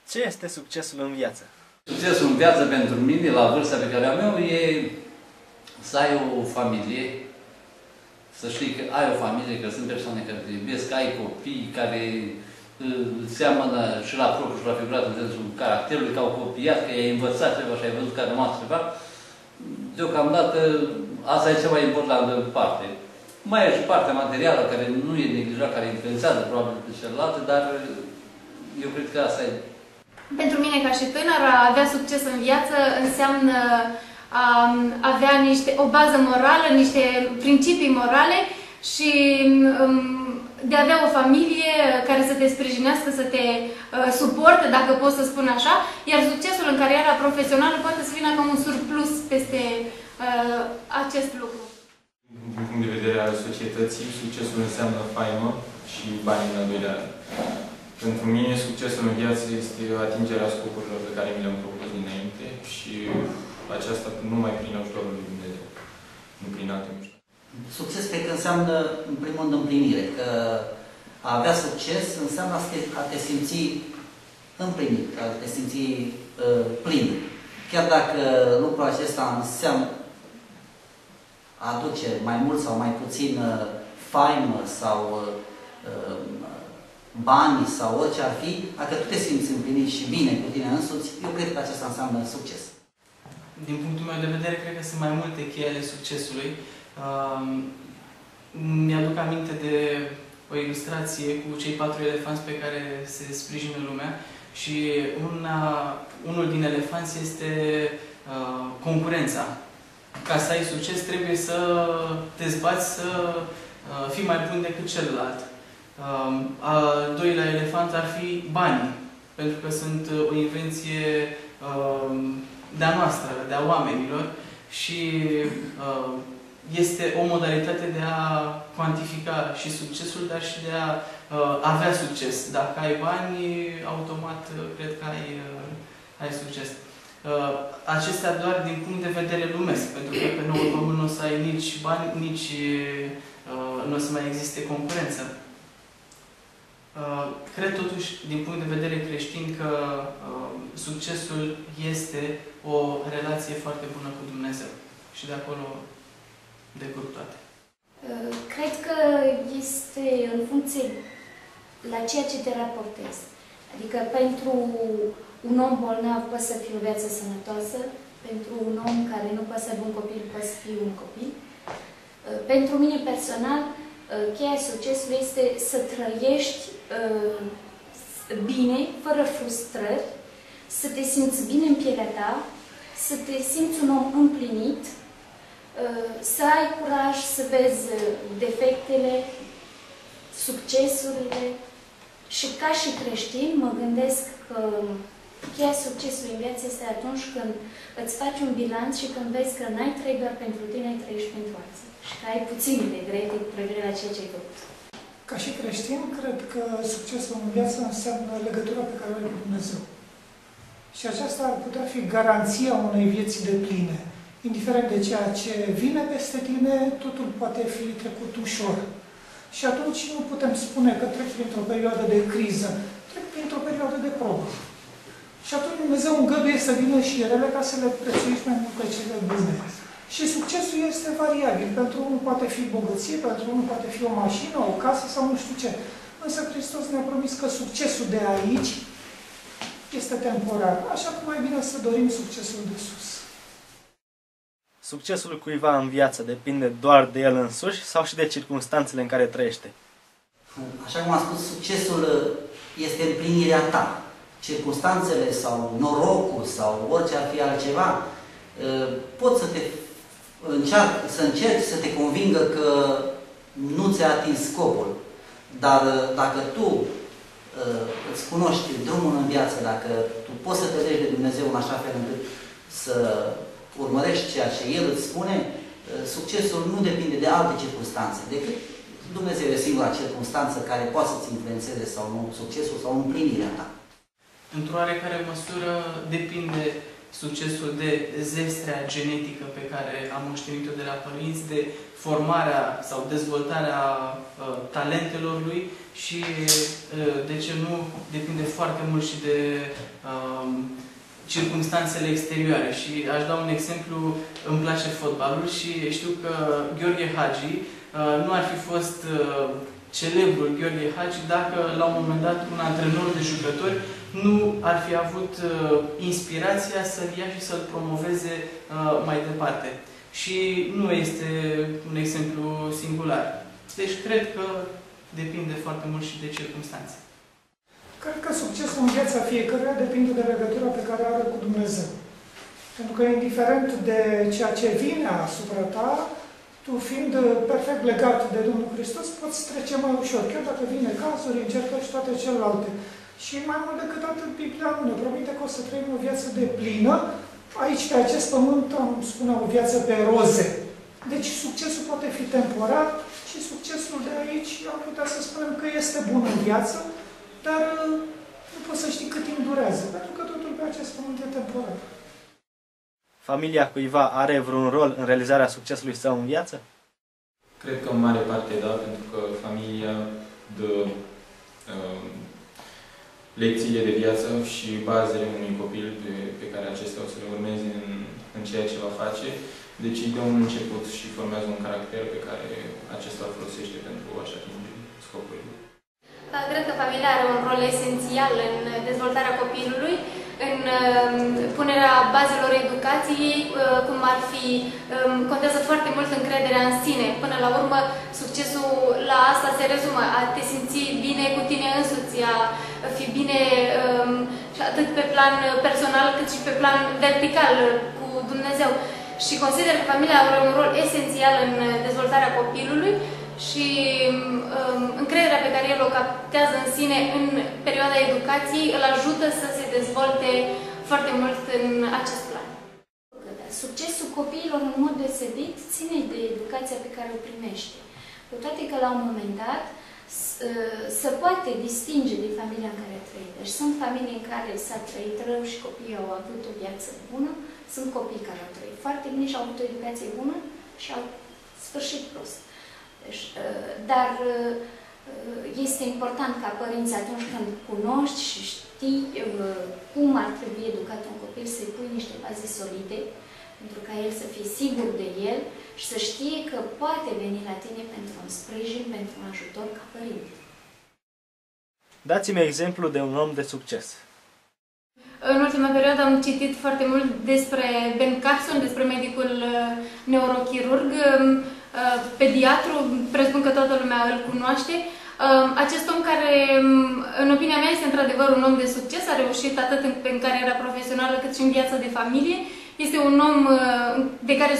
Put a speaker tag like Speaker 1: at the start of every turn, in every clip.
Speaker 1: Ce este succesul în viață?
Speaker 2: Succesul în viață pentru mine, la vârsta pe care am eu, e să ai o familie, să știi că ai o familie, că sunt persoane care te iubesc, că ai copii care seamănă și la propriu și la figurat în sensul caracterului, că au copiat, că i-ai învățat ceva și ai văzut că a rămas ceva. Deocamdată, asta e cea mai importantă parte. Mai e și partea materială, care nu e neglijat, care influențează probabil pe celelalte, dar eu cred că asta e.
Speaker 3: Pentru mine, ca și tânăr, a avea succes în viață înseamnă a avea o bază morală, niște principii morale și de a avea o familie care să te sprijinească, să te suporte, dacă pot să spun așa, iar succesul în cariera profesională poate să vină ca un surplus peste acest lucru.
Speaker 4: Din punct de vedere al societății, succesul înseamnă faimă și bani în al doilea rând. Pentru mine, succesul în viață este atingerea scopurilor pe care mi le-am propus dinainte și aceasta numai prin ajutorul lui Dumnezeu, nu prin alte mișcări.
Speaker 5: Succes cred că înseamnă, în primul rând, împlinire. Că a avea succes înseamnă a te simți împlinit, a te simți plin. Chiar dacă lucrul acesta înseamnă aduce mai mult sau mai puțin faimă sau bani sau orice ar fi, dacă tu te simți împlinit și bine cu tine însuți, eu cred că acesta înseamnă succes.
Speaker 6: Din punctul meu de vedere, cred că sunt mai multe chei ale succesului. Mi-aduc aminte de o ilustrație cu cei 4 elefanți pe care se sprijină lumea și unul din elefanți este concurența. Ca să ai succes trebuie să te zbați să fii mai bun decât celălalt. Al doilea elefant ar fi banii, pentru că sunt o invenție de-a noastră, de-a oamenilor și este o modalitate de a cuantifica și succesul, dar și de a avea succes. Dacă ai bani, automat cred că ai succes. Acestea doar din punct de vedere lumesc, pentru că pe noul pământ nu o să ai nici bani, nici nu o să mai existe concurență. Cred totuși, din punct de vedere creștin, că succesul este o relație foarte bună cu Dumnezeu. Și de acolo decurg toate.
Speaker 7: Cred că este în funcție la ceea ce te raportezi. Adică pentru un om bolnav poate să fie o viață sănătoasă, pentru un om care nu poate să aibă un copil, poate să fie un copil. Pentru mine personal, cheia succesului este să trăiești bine, fără frustrări, să te simți bine în pielea ta, să te simți un om împlinit, să ai curaj să vezi defectele, succesurile și ca și creștin mă gândesc că cheia succesului în viață este atunci când îți faci un bilanț și când vezi că n-ai trăit doar pentru tine, ai trăit și pentru alții. Și că ai puține regrete cu privire la ceea ce ai făcut.
Speaker 8: Ca și creștin, cred că succesul în viață înseamnă legătura pe care o are cu Dumnezeu. Și aceasta ar putea fi garanția unei vieți depline. Indiferent de ceea ce vine peste tine, totul poate fi trecut ușor. Și atunci nu putem spune că trec printr-o perioadă de criză, trec printr-o perioadă de probă. Și atunci Dumnezeu îngăduie să vină și rele ca să le prețuiești mai mult pe cele bune. Și succesul este variabil. Pentru unul poate fi bogăție, pentru unul poate fi o mașină, o casă sau nu știu ce. Însă Hristos ne-a promis că succesul de aici este temporar. Așa că mai bine să dorim succesul de sus.
Speaker 1: Succesul cuiva în viață depinde doar de el însuși sau și de circumstanțele în care trăiește?
Speaker 5: Așa cum am spus, succesul este împlinirea ta. Circumstanțele sau norocul sau orice ar fi altceva pot să încerci să te convingă că nu ți-a atins scopul. Dar dacă tu îți cunoști drumul în viață, dacă tu poți să te legi de Dumnezeu în așa fel încât să urmărești ceea ce El îți spune, succesul nu depinde de alte circunstanțe, decât Dumnezeu e singura circunstanță care poate să-ți influențeze sau nu succesul sau împlinirea ta.
Speaker 6: Într-o oarecare măsură depinde succesul de zestrea genetică pe care am moștenit-o de la părinți, de formarea sau dezvoltarea talentelor lui și, de ce nu, depinde foarte mult și de circumstanțele exterioare. Și aș da un exemplu, îmi place fotbalul și știu că Gheorghe Hagi nu ar fi fost celebrul Gheorghe Hagi dacă la un moment dat un antrenor de jucători nu ar fi avut inspirația să-l ia și să-l promoveze mai departe. Și nu este un exemplu singular. Deci cred că depinde foarte mult și de circumstanțe.
Speaker 8: Cred că succesul în viața fiecăruia depinde de legătura pe care o are cu Dumnezeu. Pentru că indiferent de ceea ce vine asupra ta, tu fiind perfect legat de Domnul Hristos, poți trece mai ușor, chiar dacă vine cazuri, încercări și toate celelalte. Și mai mult decât atât, Biblia nu ne promite că o să trăim o viață deplină. Aici, pe acest pământ, am spune o viață pe roze. Deci succesul poate fi temporar și succesul de aici, am putea să spunem că este bun în viață, dar nu poți să știi cât timp durează, pentru că totul pe acest pământ e temporar.
Speaker 1: Familia cuiva are vreun rol în realizarea succesului său în viață?
Speaker 4: Cred că în mare parte da, pentru că familia dă lecțiile de viață și bazele unui copil pe care acesta o să le urmeze în ceea ce va face. Deci îi dă un început și formează un caracter pe care acesta îl folosește pentru a-și atinge scopurile.
Speaker 3: Cred că familia are un rol esențial în dezvoltarea copilului, în punerea bazelor educației, cum ar fi, contează foarte mult încrederea în sine. Până la urmă, succesul la asta se rezumă, a te simți bine cu tine însuți, a fi bine atât pe plan personal cât și pe plan vertical cu Dumnezeu. Și consider că familia are un rol esențial în dezvoltarea copilului și încrederea pe care el o captează în sine în perioada educației îl ajută să se dezvolte foarte mult în acest plan.
Speaker 7: Succesul copiilor în mod deosebit ține de educația pe care o primește. Cu toate că la un moment dat se poate distinge de familia în care a trăit. Deci sunt familii în care s-a trăit rău și copiii au avut o viață bună, sunt copii care au trăit foarte bine și au avut o educație bună și au sfârșit prost. Deci, dar este important ca părinții atunci când cunoști și știi cum ar trebui educat un copil, să-i pui niște baze solide, pentru ca el să fie sigur de el și să știe că poate veni la tine pentru un sprijin, pentru un ajutor ca părinte.
Speaker 1: Dați-mi exemplu de un om de succes.
Speaker 3: În ultima perioadă am citit foarte mult despre Ben Carson, despre medicul neurochirurg, pediatru, presupun că toată lumea îl cunoaște. Acest om care, în opinia mea, este într-adevăr un om de succes, a reușit atât în cariera profesională cât și în viața de familie. Este un om de care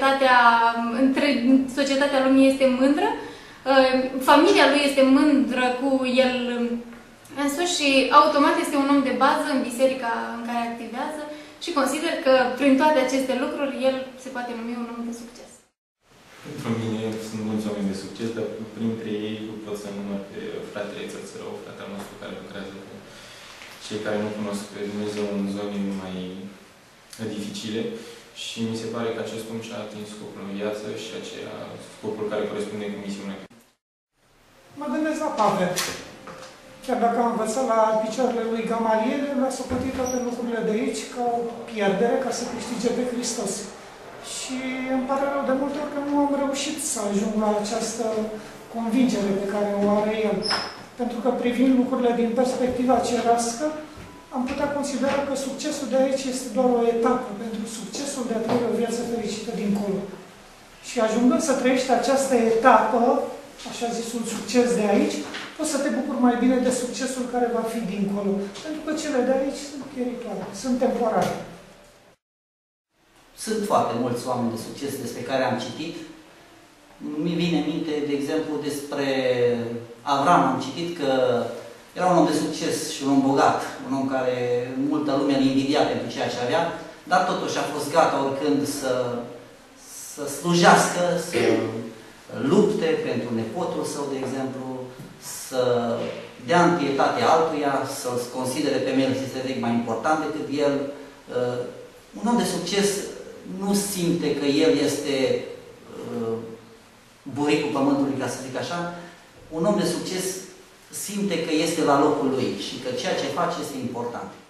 Speaker 3: societatea lumii este mândră, familia lui este mândră cu el însuși și automat este un om de bază în biserica în care activează și consider că prin toate aceste lucruri el se poate numi un om de succes.
Speaker 4: Pentru mine sunt mulți oameni de succes, dar printre ei pot să număr pe fratele Țărțărău, fratele nostru care lucrează cu cei care nu cunosc pe Dumnezeu în zone mai dificile și mi se pare că acest om și-a atins scopul în viață și scopul care corespunde cu misiunea.
Speaker 8: Mă gândesc la Pavel. Chiar dacă am învățat la picioarele lui Gamaliel, l-a socotit toate lucrurile de aici ca o pierdere ca să câștige pe Hristos. Și îmi pare rău de multe ori că nu am reușit să ajung la această convingere pe care o are el. Pentru că privind lucrurile din perspectiva cerească, am putea considera că succesul de aici este doar o etapă pentru succesul de a trăi o viață fericită dincolo. Și ajungând să trăiești această etapă, așa zisul succes de aici, poți să te bucuri mai bine de succesul care va fi dincolo. Pentru că cele de aici sunt pieritoare, sunt temporare.
Speaker 5: Sunt foarte mulți oameni de succes despre care am citit. Mi vine în minte, de exemplu, despre Avram. Am citit că era un om de succes și un om bogat, un om care multă lume îl invidia pentru ceea ce avea, dar totuși a fost gata oricând să slujească, să lupte pentru nepotul său, de exemplu, să dea întâietate altuia, să-l considere pe Melchisedec mai important decât el. Un om de succes nu simte că el este buricul pământului, ca să zic așa. Un om de succes simte că este la locul lui și că ceea ce face este important.